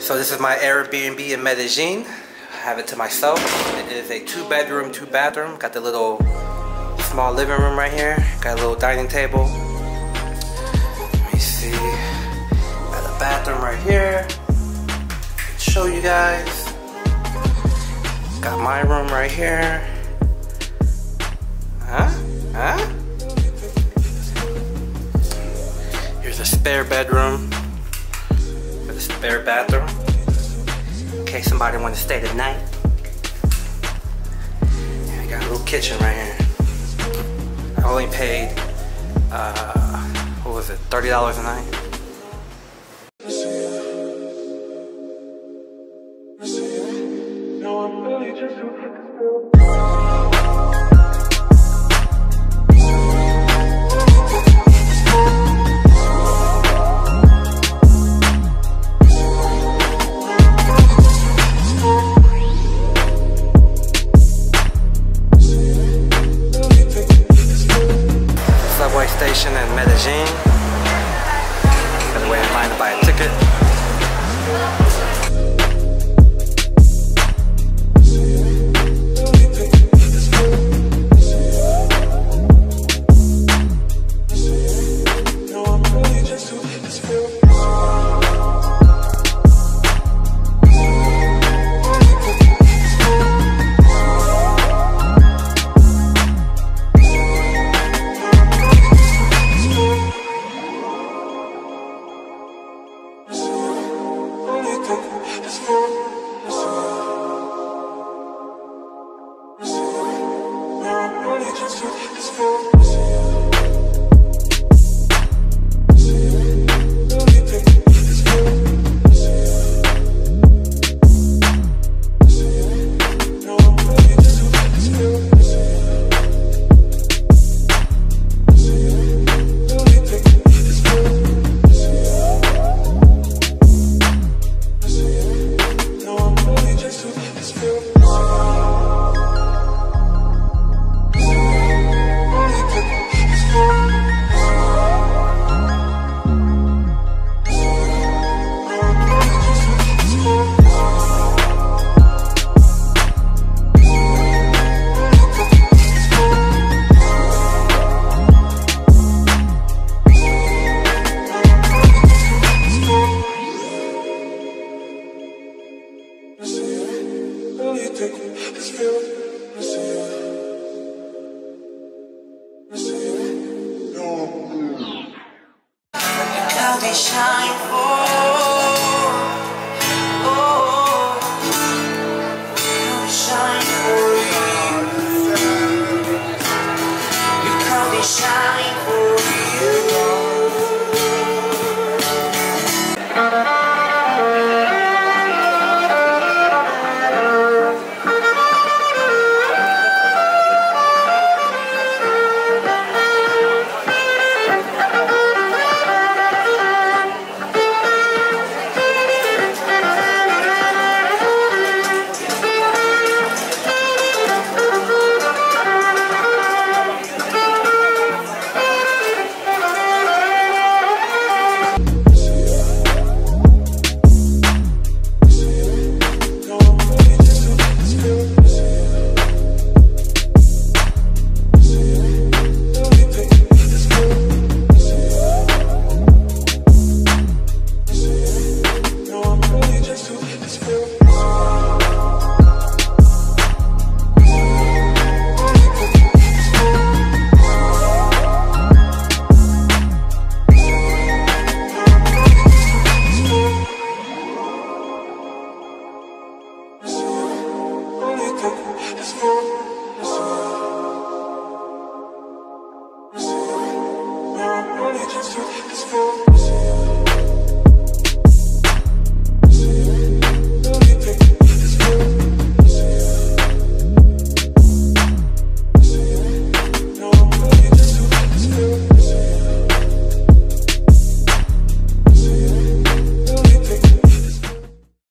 So this is my Airbnb in Medellin. I have it to myself. It is a 2-bedroom, 2-bathroom. Got the little small living room right here. Got a little dining table. Let me see. Got a bathroom right here. Show you guys. Got my room right here. Here's a spare bedroom. With a spare bathroom. In case somebody want to stay the night. And I got a little kitchen right here. I only paid, what was it, $30 a night? Subway station in Medellin. Gotta wait in line to buy a ticket. Just